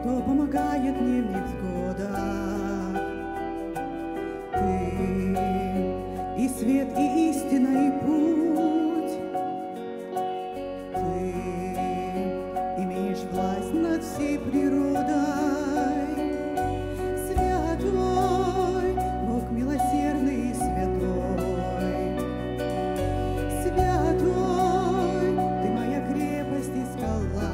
кто помогает мне в невзгодах. Ты и свет, и истина, и путь. Ты имеешь власть над всей природой. Святой, Бог милосердный и святой. Святой, ты моя крепость и скала.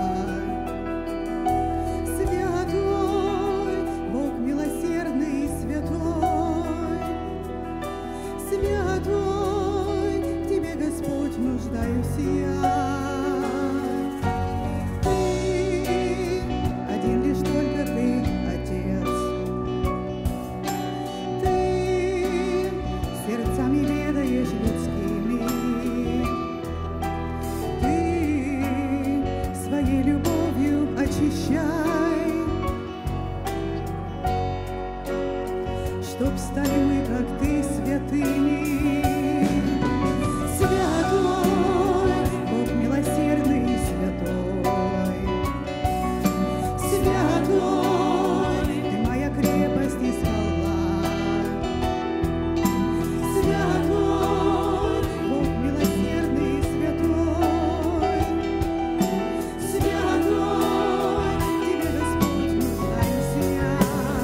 Святой, Бог милосердный и святой. Святой, в тебе, Господь, нуждаюсь я. Ты, один лишь только ты, Отец. Ты сердцами ведаешь людскими. Ты своей любовью очищай, чтоб стали мы, как ты, святыми. Святой, Бог милосердный и святой. Святой, ты моя крепость и скала. Святой, Бог милосердный и святой. Святой, в тебе, Господь, нуждаюсь я.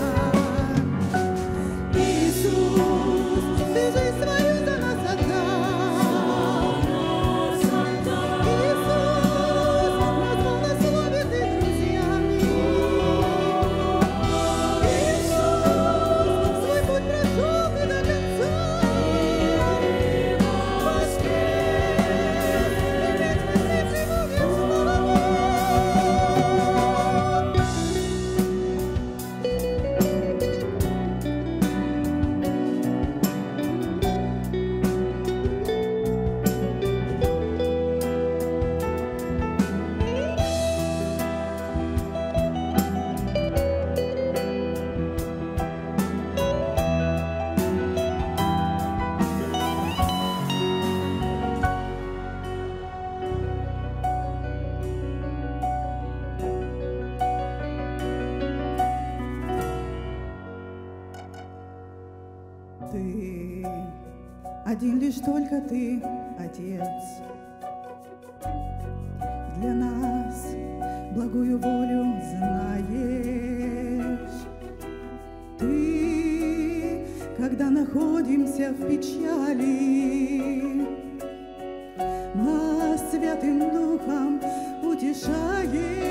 Иисус, ты жизнь свою за нас отдал. Иисус, назвал нас слове ты друзьями. Иисус, свой путь прошел ты до конца. Воскрес, и вечно пребудешь слава. Ты, один лишь только ты, Отец, для нас благую волю знаешь. Ты, когда находимся в печали, нас Святым Духом утешаешь.